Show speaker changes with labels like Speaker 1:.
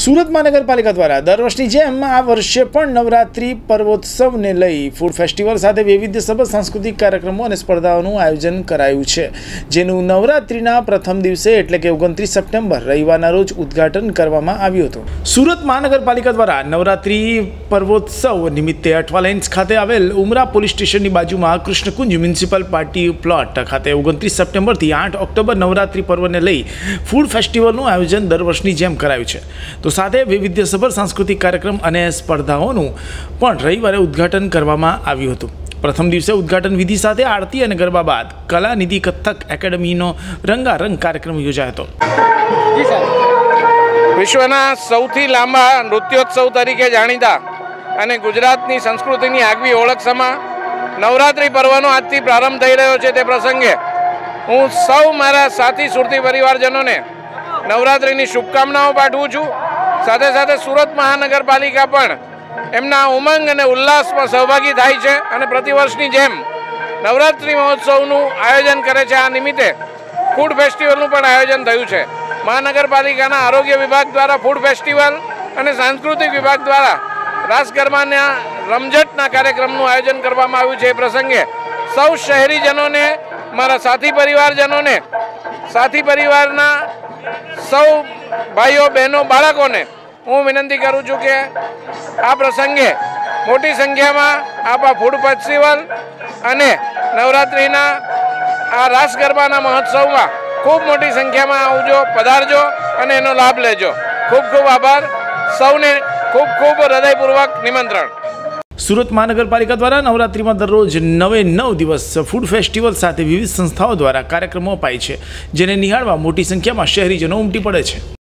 Speaker 1: સુરત મહાનગરપાલિકા દ્વારા દર વર્ષની જેમ આ વર્ષે પણ નવરાત્રિ પર્વોત્સવને લઈ ફૂડ ફેસ્ટિવલ સાથે વૈવિધ્યસભર સાંસ્કૃતિક કાર્યક્રમો અને સ્પર્ધાઓનું આયોજન કરાયું છે, જેનું નવરાત્રિના પ્રથમ દિવસે એટલે કે 29 સપ્ટેમ્બર રવિવારના રોજ ઉદ્ઘાટન કરવામાં આવ્યું હતું। સુરત મહાનગરપાલિકા દ્વારા નવરાત્રિ પર્વોત્સવ નિમિત્તે અઠવાલાઇન્સ ખાતે આવેલ ઉમરા પોલીસ સ્ટેશનની બાજુમાં કૃષ્ણકુંજ મ્યુનિસિપલ પાર્ટી પ્લોટ ખાતે 29 સપ્ટેમ્બરથી 8 ઓક્ટોબર નવરાત્રિ પર્વને લઈ ફૂડ ફેસ્ટિવલનું આયોજન દર વર્ષની જેમ કરાયું છે। તો સાથે વૈવિધ્યસભર સાંસ્કૃતિક કાર્યક્રમ અને સ્પર્ધાઓનું પણ રવિવારે ઉદ્ઘાટન કરવામાં આવ્યું હતું। પ્રથમ દિવસે ઉદ્ઘાટન વિધિ સાથે આરતી અને ગરબા બાદ કલાનિધિ કથક એકેડમીનો રંગારંગ કાર્યક્રમ યોજાયો હતો।
Speaker 2: વિશ્વના સૌથી લાંબા નૃત્યોત્સવ તરીકે જાણીતા અને ગુજરાતની સંસ્કૃતિની આગવી ઓળખ સમા નવરાત્રિ પર્વનો આજથી પ્રારંભ થઈ રહ્યો છે। તે પ્રસંગે હું સૌ મારા સાથી સુરતી પરિવારજનોને નવરાત્રિની શુભકામનાઓ પાઠવું છું। સાથે સાથે સુરત મહાનગરપાલિકા પણ એમના ઉમંગ અને ઉલ્લાસમાં સહભાગી થાય છે અને પ્રતિવર્ષની જેમ નવરાત્રિ મહોત્સવનું આયોજન કરે છે। આ નિમિત્તે ફૂડ ફેસ્ટિવલનું પણ આયોજન થયું છે। મહાનગરપાલિકાના આરોગ્ય વિભાગ દ્વારા ફૂડ ફેસ્ટિવલ અને સાંસ્કૃતિક વિભાગ દ્વારા રાસ ગરબાના રમઝટના કાર્યક્રમનું આયોજન કરવામાં આવ્યું છે। એ પ્રસંગે સૌ શહેરીજનોને, મારા સાથી પરિવારજનોને, સાથી પરિવારના સૌ ભાઈઓ બહેનો બાળકોને હું વિનંતી કરું છું કે આ પ્રસંગે મોટી સંખ્યામાં આપ આ ફૂડ ફેસ્ટિવલ અને નવરાત્રિના આ રાસ ગરબાના મહોત્સવમાં ખૂબ મોટી સંખ્યામાં આવજો, પધારજો અને એનો લાભ લેજો। ખૂબ ખૂબ આભાર। સૌને ખૂબ ખૂબ હૃદયપૂર્વક નિમંત્રણ।
Speaker 1: સુરત મહાનગરપાલિકા દ્વારા નવરાત્રિમાં દરરોજ 9 દિવસ ફૂડ ફેસ્ટિવલ સાથે વિવિધ સંસ્થાઓ દ્વારા કાર્યક્રમો અપાય છે, જેને નિહાળવા મોટી સંખ્યામાં શહેરીજનો ઉમટી પડે છે।